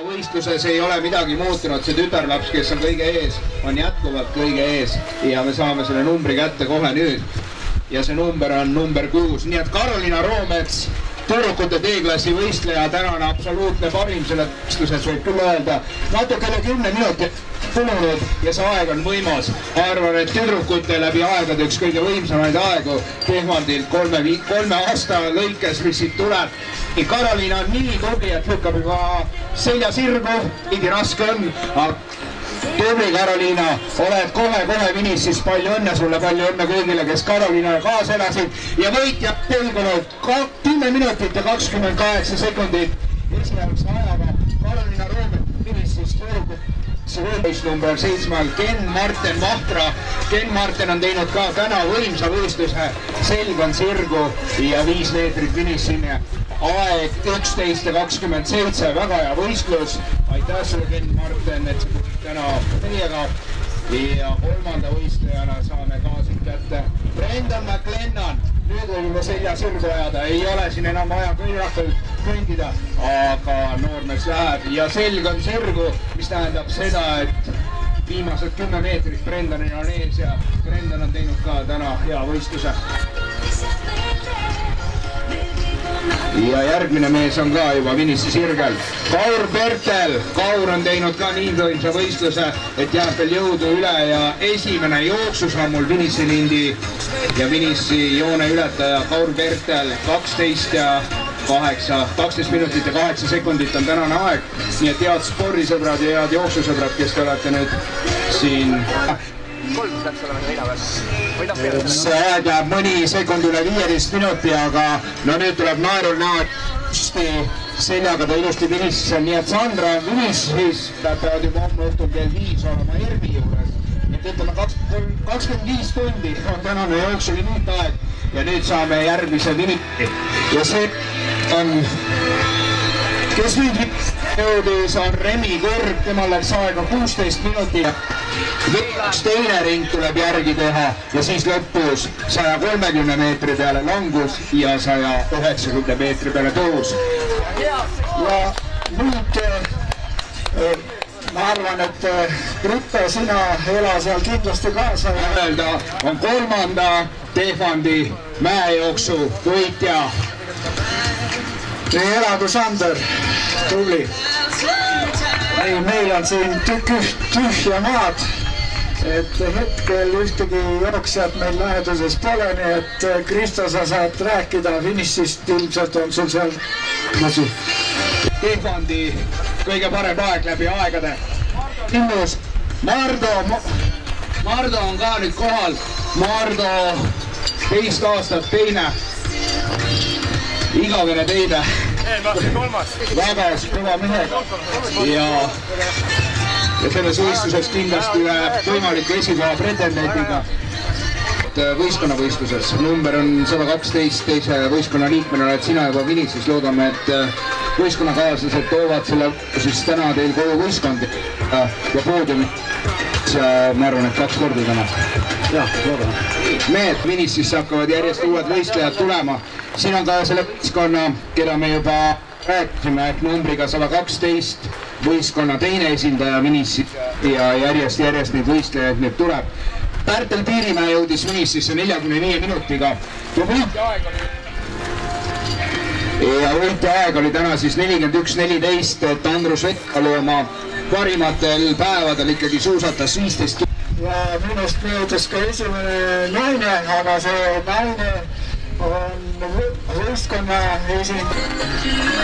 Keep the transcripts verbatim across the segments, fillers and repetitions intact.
võistluses ei ole midagi muutunud, see tütarlaps, kes on kõige ees, on jätkuvalt kõige ees ja me saame selle numbri kätte kohe nüüd. Ja see number on number kuus, nii et Karoliina Roomets, tüdrukute D-klassi võistleja, tänane absoluutne parim selle võistluses võib küll öelda. Natukene kümne minutit kulunud ja see aeg on võimas. Arvan, et tüdrukute läbi aegade üks kõige võimsamaid aegu Tehvandilt kolme, kolme aasta lõikes, mis siit tuleb. Karoliina on nii tubli, et lükkab juba selja sirgu, nii raske on. Tubli Karoliina, oled kohe-kohe finissis, palju õnne sulle, palju õnne kõigile, kes Karoliina kaasa elasid ja võitja pelgunud kümme minutit ja kakskümmend kaheksa sekundit esimese ajaga. Karoliina Roomets finissis tüdrukut number seitsmel Ken Marten Vahtra. Ken Marten on teinud ka täna võimsa võistluse, selg on sirgu ja viis meetrit finissini. Aeg üksteist ja kakskümmend seitse, väga hea võistlus. Aitäh sulle, Ken Marten, et täna meiega ja kolmanda võistlejana saame kaasid kätte. Brendan McLennan, nüüd võime selja sirgu ajada, ei ole siin enam vaja kõigil kõndida, aga noormees läheb ja selg on sirgu, mis tähendab seda, et viimased kümme meetrit Brendanil on ees ja Brendan on teinud ka täna hea võistluse. Ja järgmine mees on ka juba finissi sirgel. Kaur Bertel. Kaur on teinud ka nii võimsa võistluse, et jääb veel jõudu üle ja esimene jooksus on mul finissiliindi ja finissi joone ületaja Kaur Bertel. kaksteist ja kaheksa, kaksteist minutit ja kaheksa sekundit on tänane aeg. Nii et head spordisõbrad ja head jooksusõbrad, kes te olete nüüd siin. kolm peaks olema see heinapäev. See aeg jääb mõni sekund üle viieteist minuti, aga no nüüd tuleb naerul näha seljaga ta ilusti finissis on, nii et Sandra on finissis, nad peavad juba homme õhtul kell viis olema Ermi juures. Et ütleme kakskümmend viis tundi on tänane jooksuli nüüd aeg ja nüüd saame järgmise finiti. Ja see on, kes nüüd jõudis, on Remi Kõrg, temal läks aega kuusteist minutit. Üks teine ring tuleb järgi teha ja siis lõpus saja kolmekümne meetri peale langus ja saja üheksakümne meetri peale tõus. Ja nüüd ma arvan, et Rippe, sina ela seal kindlasti kaasa ja öelda on kolmanda Tehvandi mäejooksu võitja. Nii elagu Sander, tubli. Meil on siin tühja maad, et hetkel ühtegi jooksjat meil läheduses pole, nii et Kristo, sa saad rääkida finissist, ilmselt on sul seal masu. Tehvandi kõige parem aeg läbi aegade. Immus, Mardo, Mardo on ka nüüd kohal. Mardo, teist aastat teine. Igavene teine. Väga kõva mehe ja, ja selles võistluses kindlasti võimaliku esikoha pretendendiga. Võistkonna võistluses number on sada kaksteist, teise võistkonna liikmena oled sina juba finissis. Loodame, et võistkonnakaaslased toovad selle siis täna teil kogu võistkond ja poodiumi. Ma arvan, et kaks korda täna. Jah, loodame. Mehed finissis hakkavad järjest uued võistlejad tulema. Siin on ka selle võistkonna, keda me juba rääkisime, et numbriga sada kaksteist võistkonna teine esindaja finissis ja järjest järjest neid võistlejaid nüüd tuleb. Pärtel Piirimäe jõudis finississe neljakümne viie minutiga. Ja võitja aeg oli täna siis nelikümmend üks neliteist, et Andrus Vett oli oma parimatel päevadel ikkagi suusatas viisteist. Ja minust möödus ka esimene naine, aga see naine on võistkonna esindaja.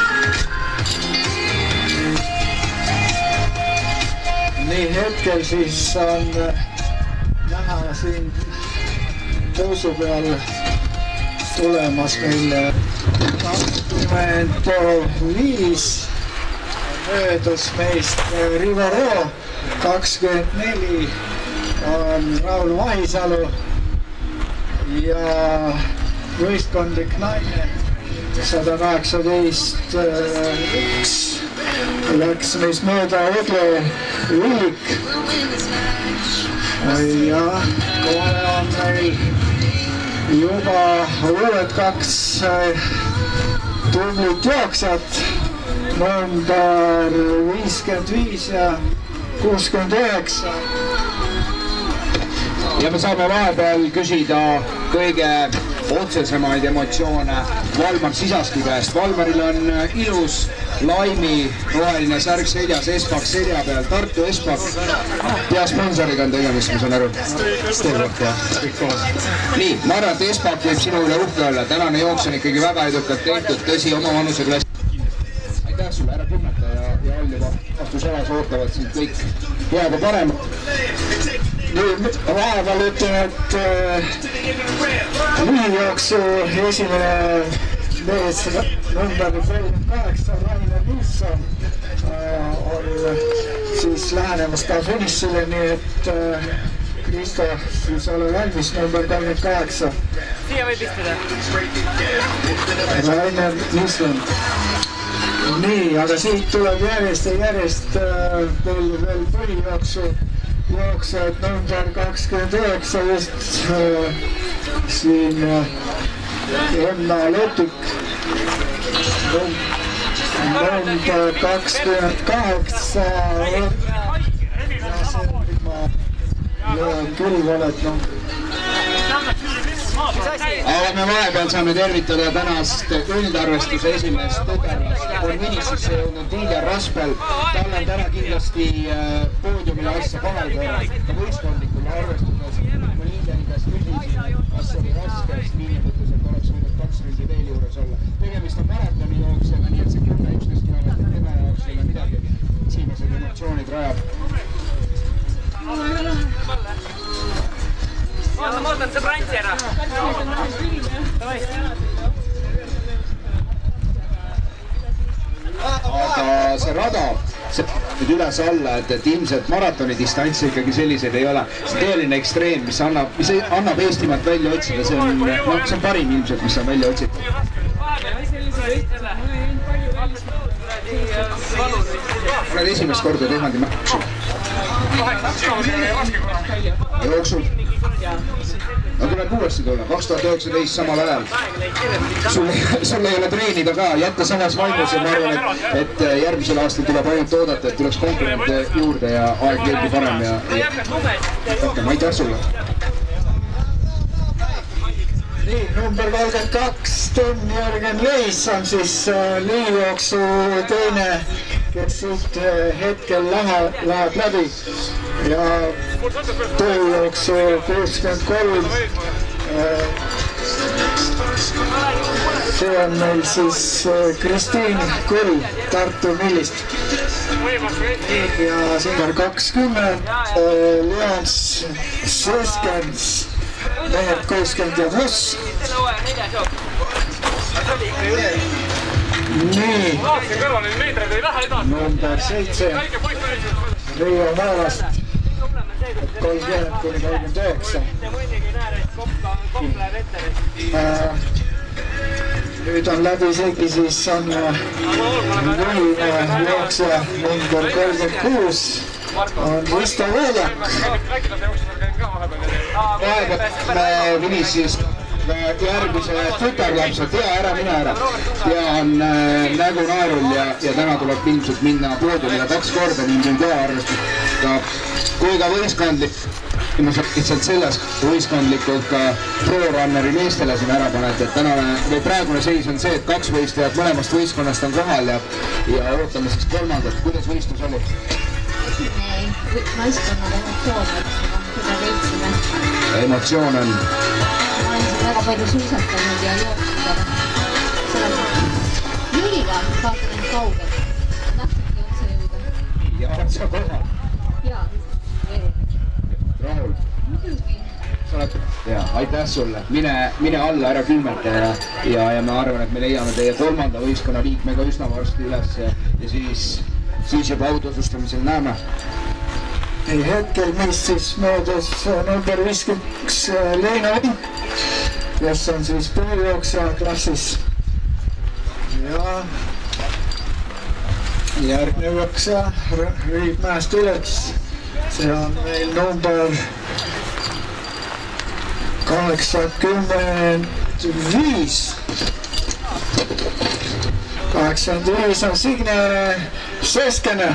Nii hetkel siis on näha siin tõusu peal tulemas meil kakskümmend viis möödus meist Rivero, kakskümmend neli on Raul Mahisalu ja võistkondlik naine sada kaheksateist üks läks meist mööda Edle Villik ja kohe on meil juba uued kaks tublit jooksjat number viiskümmend viis ja kuuskümmend üheksa. Ja me saame vahepeal küsida kõige otsesemaid emotsioone Valmar Sisaski käest. Valmaril on ilus laimi roheline särk seljas, Espak selja peal, Tartu Espak. Peasponsoriga on tegemist, ma saan aru. Stervak ja kõik koos. Nii, ma arvan, et Espak võib sinu üle uhke olla. Tänane jooks on ikkagi väga edukalt tehtud, tõsi, oma vanuse klassi. Aitäh sulle, ära kümmata ja, ja all juba vastusalas ootavad sind kõik head ja parem. Nüüd vahepeal ütlen, et lühijooksu esimene mees number kolmkümmend kaheksa, Rainer Nilsson, on siis lähenemas ka finišile, nii et Kristo, siis ole valmis, number kolmkümmend kaheksa. Siia võib istuda. Rainer Nilsson. Nii, aga siit tuleb järjest ja järjest veel, veel põhijooksu. Jooksjad number kakskümmend üheksa just äh, siin äh, Emma Lepik, number kakskümmend kaheksa ja see ma löön küll valet, noh. Aga me vahepeal saame tervitada tänast üldarvestuse esimest tütarlast. On minississe jõudnud Viljar Raspel. Tal on täna kindlasti poodiumile asja kahel korral. Ka võistkondlikul arvestuses ma Lindjani käest küsisin, kas oli raske, sest Lindjan ütles, et oleks võinud kaks ründi veel juures olla. Tegemist on maratoni jooksega, nii et see kümme üksteist kilomeetrit tema jaoks ei ole midagi. Esimesed emotsioonid rajab. Oota, ma ootan see brantsi ära. Aga see rada, see nüüd üles alla, et, et ilmselt maratoni distantsi ikkagi selliseid ei ole. See tõeline ekstreem, mis annab, mis annab Eestimaalt välja otsida, see on, no, see on parim ilmselt, mis on välja otsida. Oled esimest korda tehmandi märksu. Jooksul. No tuleb uuesti tulla, kaks tuhat üheksateist samal ajal. Sul, sul ei ole treenida ka, jätta samas vaimus ja ma arvan, et, et järgmisel aastal tuleb ainult oodata, et tuleks konkurente juurde ja aeg veelgi parem ja, ja... rohkem, aitäh sulle! Nii, number kolmkümmend kaks, Sten Jörgen Leis on siis lühijooksu teine, kes siit hetkel läheb, läheb läbi ja tööjooksu kuuskümmend kolm. See on meil siis Kristiin Kull Tartu Millist. Ja number kakskümmend, Leons Seskens. Mehed kuuskümmend ja pluss. Nii. Number seitse. Riio Maalast. kolmkümmend kuni kolmkümmend üheksa. Nüüd on läbi segi, siis on lühine jooksja number kolmkümmend kuus. On Risto Veljak. Vahepeal Vinicius järgmise tütarlapse, tea ära, mine ära. Ja on nägu naerul ja, ja täna tuleb ilmselt minna poodiumile kaks korda nii individuaalarvestus. Kui ka võistkondlik, ma saan lihtsalt selles võistkondlikult ka pro-runneri meestele siin ära paned, et tänane või praegune seis on see, et kaks võistlejat mõlemast võistkonnast on kohal ja, ja ootame siis kolmandat. Kuidas võistlus oli? Naiskonnad emotsioon, seda võitsime. Emotsioon on? Ma olen siin väga palju suusatanud ja jooksnud. Selles mõttes Jüliga vaatan end kaugelt. Ma tahtsingi otse jõuda. Ja oled sa kohal? Jaa, veel. Rahul? Muidugi. Sa oled? Jaa, aitäh sulle. Mine, mine alla, ära külmeta ja, ja, ja ma arvan, et me leiame teie kolmanda võistkonna liikmega üsna varsti üles ja, ja siis, siis juba autosustamisel näeme. Hetkel meist siis möödas number viiskümmend üks Leena Vink, kes on siis põhijooksja klassis. Ja järgnev jooksja rühib mäest üles. See on meil number kaheksakümmend viis. kaheksakümmend viis on Signe Seskene.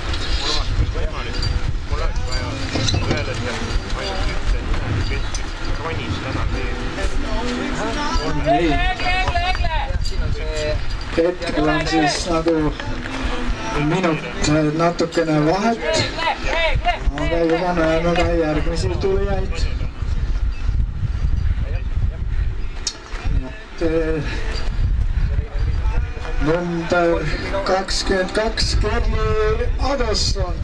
Nii. Hetkel on siis nagu minut natukene vahet, aga juba näeme ka järgmisi tulijaid. Number kakskümmend kaks Kerli Adosson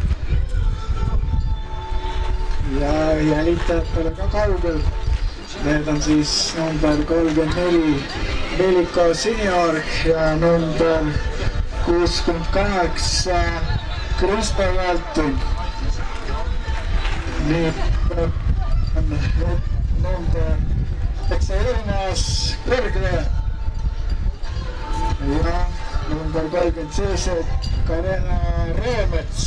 ja jälitajatele ka kaugel. Need on siis number kolmkümmend neli Veliko Siniorg ja number kuuskümmend kaheksa Kristo Vältin. Nii on nende eks see erinevas kõrgvee ja number kolmkümmend seitse Karena Reemets.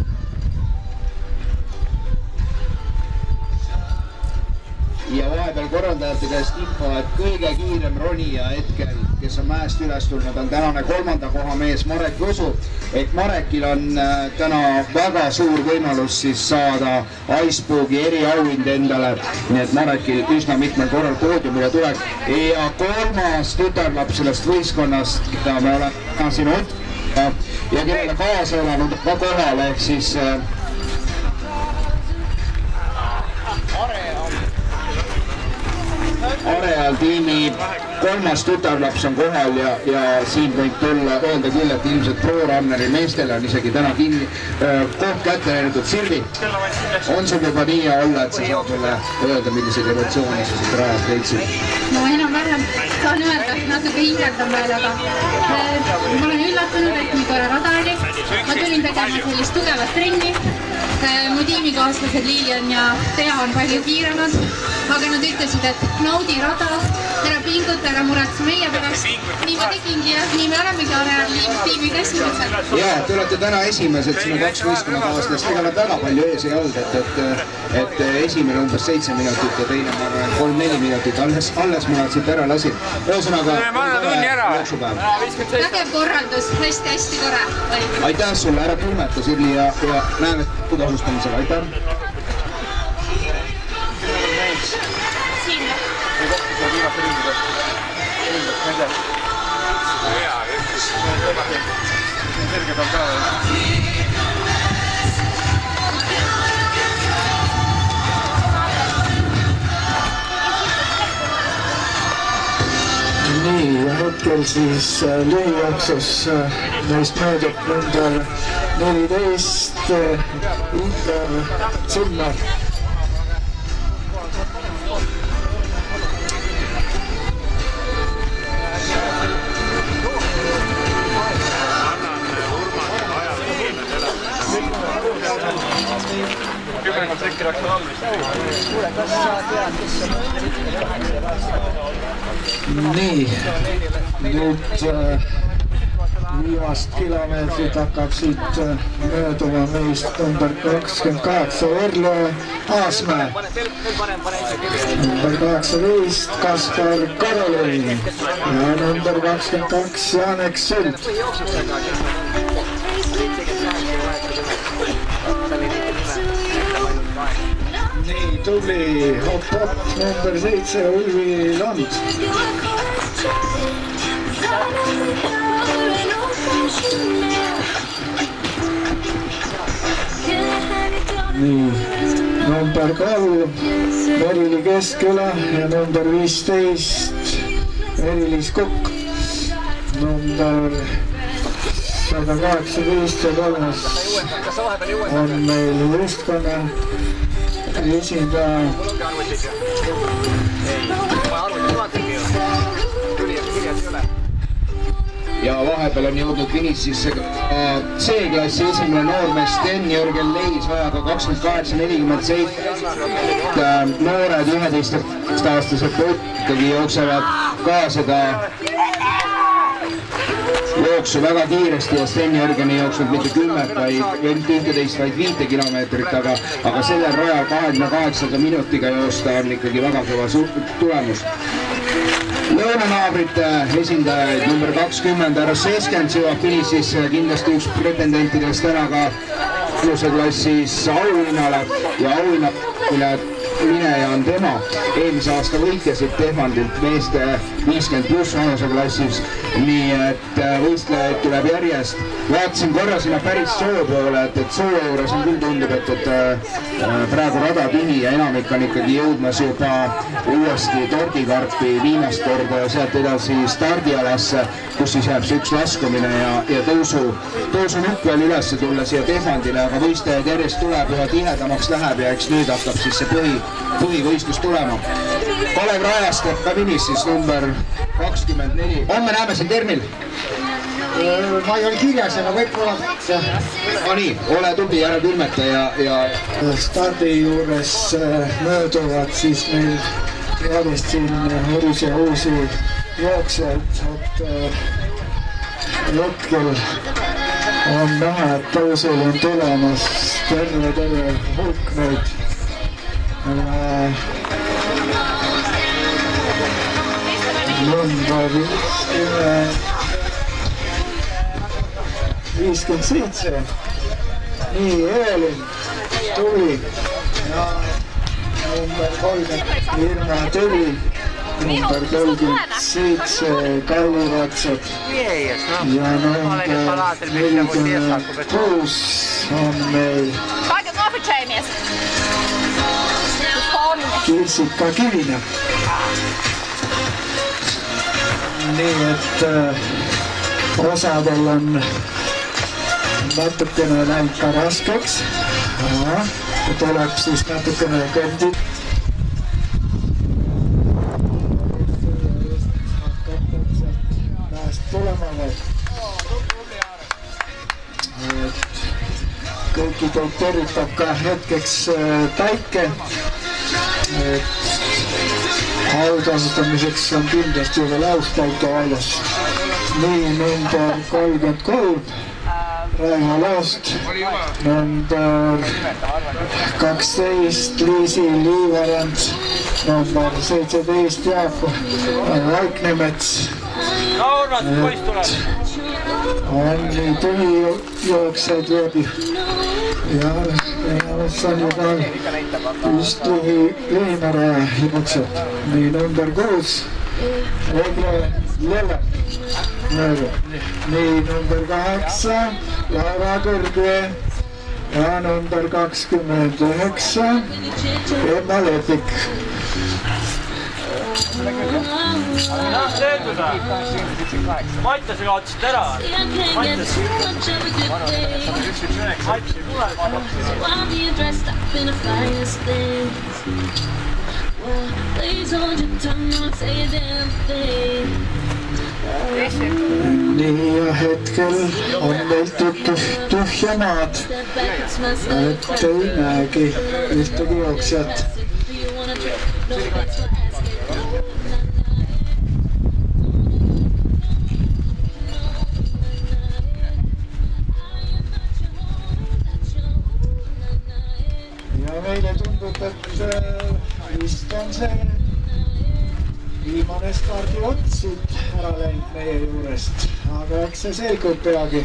Ja vahepeal korraldajate käest info, et kõige kiirem ronija hetkel, kes on mäest üles tulnud, on tänane kolmanda koha mees Marek Võsu. Et Marekil on täna väga suur võimalus siis saada Icebugi eriauhind endale. Nii et Marekil üsna mitmel korral poodiumile tuleb. Ja kolmas tütarlaps sellest võistkonnast, keda me oleme siin Ott ja, ja kellele kaasa elanud ka kohal, ehk siis Areal tiimi kolmas tütarlaps on kohal ja, ja siin võib tulla öelda küll, et ilmselt pro-runneri meestele on isegi täna kinni koht kätte läinud Silvi. On sul juba nii olla, et sa saab sulle öelda, milliseid emotsioone sa siit rajast leidsid? No enam-vähem saan öelda, natuke hingeldan veel, aga ma olen üllatunud, et nii korra rada oli. Ma tulin tegema sellist tugevat trenni. Mu tiimikaaslased Lilian ja Tea on palju kiiremad, aga nad ütlesid, et naudi rada, ära pinguta, ära muretse meie pärast. Nii ma tegingi ja nii me olemegi Areal tiimi keskmisel. Jaa, te olete täna esimesed, sinu kaks võistkonnakaaslast tegelikult väga palju ees ei olnud, et, et, et esimene umbes seitse minutit ja teine ma arvan kolm-neli minutit. Alles, alles ma nad siit ära lasin. Ühesõnaga, jooksupäev. Vägev korraldus, hästi-hästi tore. Aitäh sulle, ära tunneta Sirli ja, ja näeme tasustamisele, aitäh! Nii, ja hetkel siis lühijooksus neist möödub number neliteist Inter Zimmer. Nii, nüüd viimast kilomeetrit hakkab siit mööduma meist number kakskümmend kaheksa Erle Aasmäe, number kaheksateist Kaspar Karolin ja number kakskümmend kaks Janek Sült. Nii, tubli hopp-hopp number seitse Ulvi Land. Nii, number kolm Merili Keskküla ja number viisteist Merilis Kukk. Number sada kaheksateist ja kolmas on meil võistkonna esindaja. Ja vahepeal on jõudnud finississe C-klassi esimene noormees Sten-Jürgen Leis ajaga kakskümmend kaheksa nelikümmend seitse. Noored üheteist-aastased ikkagi jooksevad ka seda jooksu väga kiiresti ja Sten-Jürgen ei jooksnud mitte kümmet, vaid ühteteist, vaid viite kilomeetrit, aga, aga sellel rajal kahekümne kaheksanda minutiga joosta on ikkagi väga kõva tulemus. lõunanaabrite esindajaid number kakskümmend, härra Seskens jõuab finišisse kindlasti üks pretendentidest täna ka vanuseklassis auhinnale ja auhinna, mille mineja on tema. Eelmise aasta võitjasid Tehvandilt meeste viiskümmend pluss vanuseklassis, nii et võistlejaid tuleb järjest. Vaatasin korra sinna päris soo poole, et, et soo juures on küll tundub, et, et praegu rada tühi ja enamik on ikkagi jõudmas juba uuesti tordikarpi viimast korda ja sealt edasi stardialasse, kus siis jääb see üks laskumine ja, ja tõusu, tõusu nukk veel üles tulla siia Tehvandile, aga võistlejaid järjest tuleb, üha tihedamaks läheb ja eks nüüd hakkab siis see põhi, põhivõistlus tulema. Kalev Rajast teeb ka finišis number kakskümmend neli. Homme näeme siin Termil. Ma ei ole kirjas, aga võib-olla... No nii, ole tubli, ära külmeta ja, ja... Stardi juures mööduvad siis meil järjest siin uusi ja uusi jooksjaid, et hetkel on näha, et tõusul on tulemas terve, terve hulk neid. Number viiskümmend seitse. Nii, Evelin, tuli. Ja number kolmkümmend Irma Teli. Number kolmkümmend seitse Kalli Ratsad. Ja number nelikümmend kuus on meil Kirsika Kivina. Nii et osadel on natukene läinud ka raskeks. Tuleb siis natukene kõndid. Pääst tulema veel. Kõiki teid tervitab ka hetkeks päike. Haudasutamiseks on kindlasti juba lauspäike väljas. Nii, number kolmkümmend kolm Raivo Loost, number kaksteist Liisi Liivarand, number seitseteist Jaak Vaiknemets. On nii tühi jooksed veebi ja enamus on juba just tühi lühimere jooksed. Nii, number kuus Egre Lelle. Nii, number kaheksa Laura Kõrgvee ja number kakskümmend üheksa Emma Lepik. Maitlasega otsid ära. Nii ja hetkel on meil tühja maad, et ei näegi ühtegi jooksjat. Ja meile tundub, et vist on see viimane stardi otsid ära läinud meie juurest, aga eks see selgub peagi.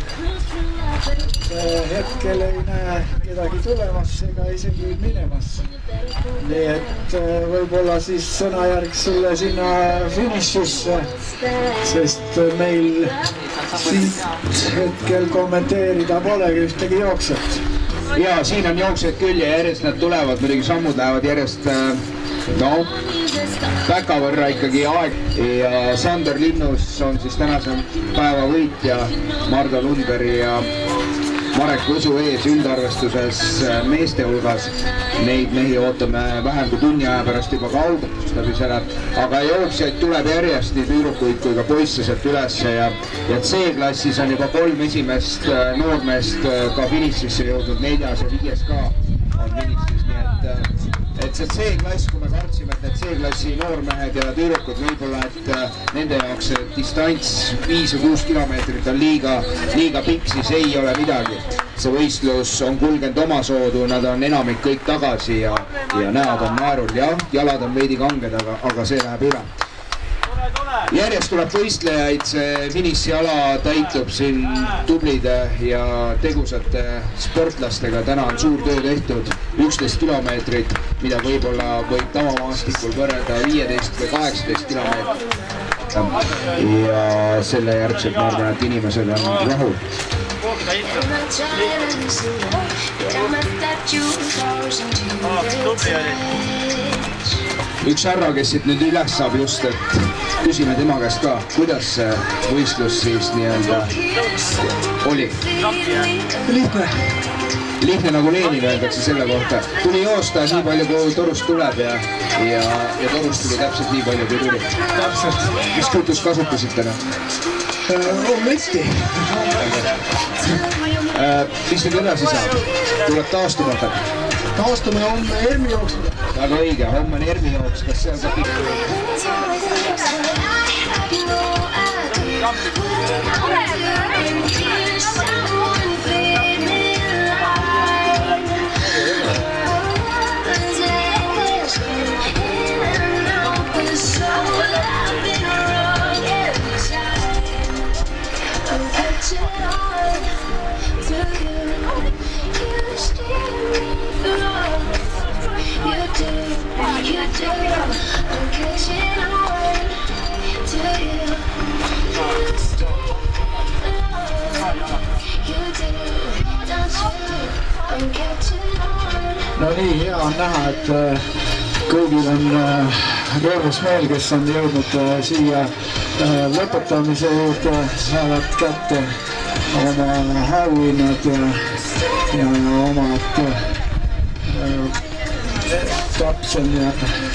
Hetkel ei näe kedagi tulemas ega isegi minemas. Nii et võib-olla siis sõnajärg sulle sinna finišisse, sest meil siit hetkel kommenteerida polegi ühtegi jooksjat. Ja siin on jooksjad küll ja järjest nad tulevad, muidugi sammud lähevad järjest no, päka võrra ikkagi aeg ja Sander Linnus on siis tänase päeva võitja Mardo Lundberg ja Marek Võsu ees üldarvestuses meeste hulgas. Neid mehi ootame vähem kui tunni aja pärast juba kaugust läbi selle, aga jooksjaid tuleb järjest nii tüürukuid kui ka poisse sealt ülesse ja, ja C-klassis on juba kolm esimest noormeest ka finišisse jõudnud, neljas ja viies ka on finišis, nii et et see C-klass, kui me kartsime, et need C-klassi noormehed ja tüürukud võib-olla, et nende jaoks distants viis või kuus kilomeetrit on liiga, liiga pikk, siis ei ole midagi. See võistlus on kulgenud omasoodu, nad on enamik kõik tagasi ja, ja näod on naerul ja jalad on veidi kanged, aga, aga see läheb üle. Järjest tuleb võistlejaid, see finišiala täitub siin tublide ja tegusate sportlastega. Täna on suur töö tehtud, üksteist kilomeetrit, mida võib-olla võib tavamaastikul võrreda viieteist või kaheksateist kilomeetrit. Ja selle järgselt ma arvan, et inimesed on rahul. Üks härra, kes siit nüüd üles saab just, et küsime tema käest ka, kuidas see võistlus siis nii-öelda oli? Lihtne. Lihtne nagu Lenin öeldakse selle kohta. Tuli joosta nii palju, kui torust tuleb ja, ja, ja torust tuli täpselt nii palju, kui tuli. Täpselt. Mis kütus kasutasite? Ometi. Mis nüüd edasi saab? Tuleb taastuma hakata? Taastume homme Ermi jooksma. Väga õige, homme on Ermi jooks, kas seal ka pikk? No nii, hea on näha, et kõigil on rõõmus meel, kes on jõudnud siia lõpetamise juurde, saavad kätte oma auhinnad ja omad tapsel ja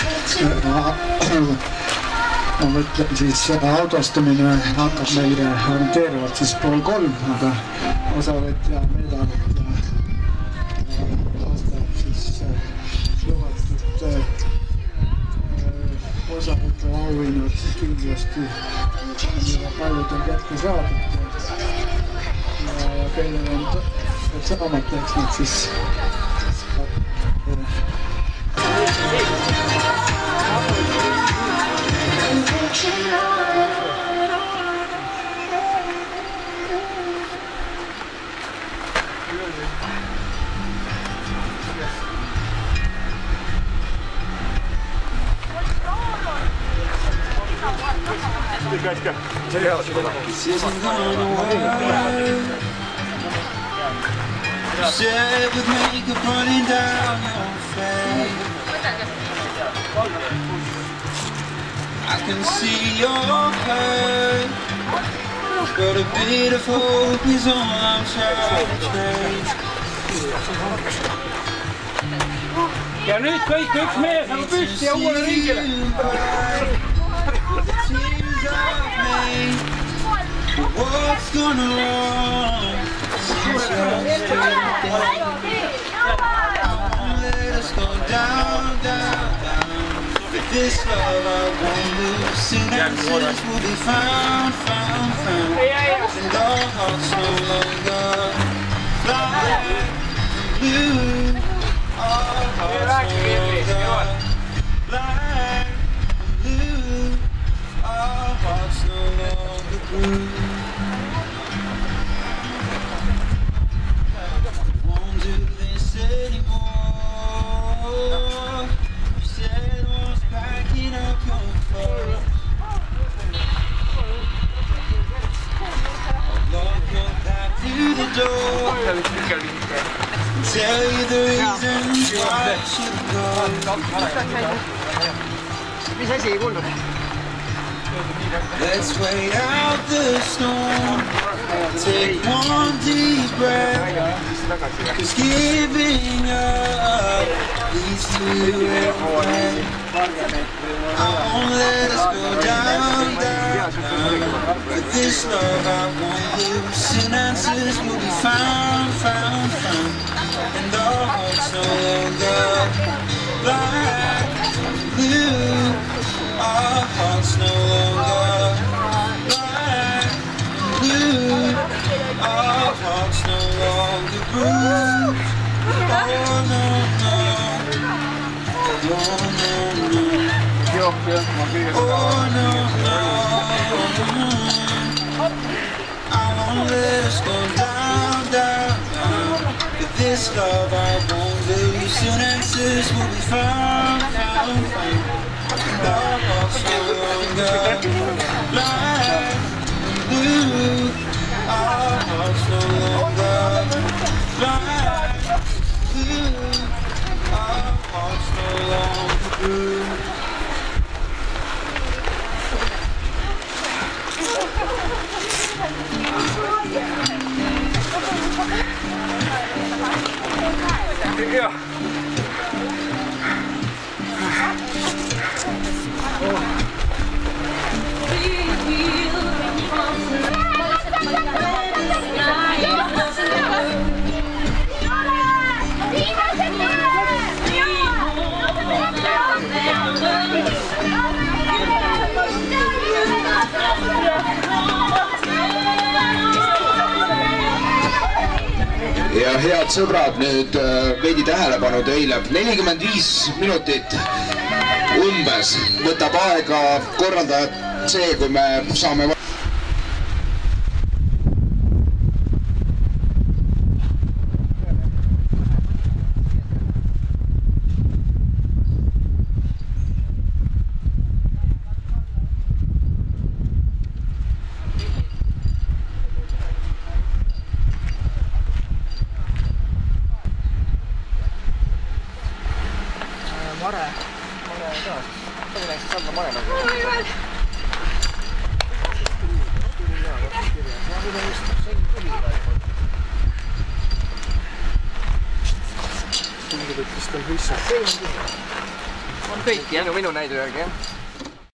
ma mõtlen siis autostumine hakkab meile orienteeruvalt siis pool kolm, aga osavõtja medalit osavõtja auhinnad kindlasti on paljudel kätte saadud ja kellel on saamata, eks nad siis Said with makeup running down your face, I can see your hurt, but a bit of hope is all I'm trying to chase. Ja nüüd kõik üks mees nagu püsti ja uuele ringile. What's gonna wrong? Let us go down, down, down. With this love I won't lose. Soon answers will be found, found, found. And our hearts no longer fly blue. Our hearts no longer fly blue. Our hearts no longer blue. Tell you the reasons why I should go. Let's wait out the storm. Take one deep breath. Cause giving up leads to regret. I won't let us go down, down, down. With this love I won't lose. Soon answers will be found, found, found. And our hearts no longer black and blue. Our hearts no longer black and blue. Our hearts no longer bruised. Oh no, no. Oh no, no. Oh no, no. I won't let us go down, down, down. With this love I won't lose. Soon answers will be found, found, found. Our hearts no longer blind, blue. Our hearts no longer blind, blue. Our hearts no longer blue. Ja. ja head sõbrad, nüüd veidi tähelepanu teile. nelikümmend viis minutit umbes võtab aega korraldajad see, kui me saame Mare, mare ka. Palju läks saada mare nagu? Oi, veel. Tundub, et vist on hõissad. On kõik, jah? Minu näidu järgi, jah?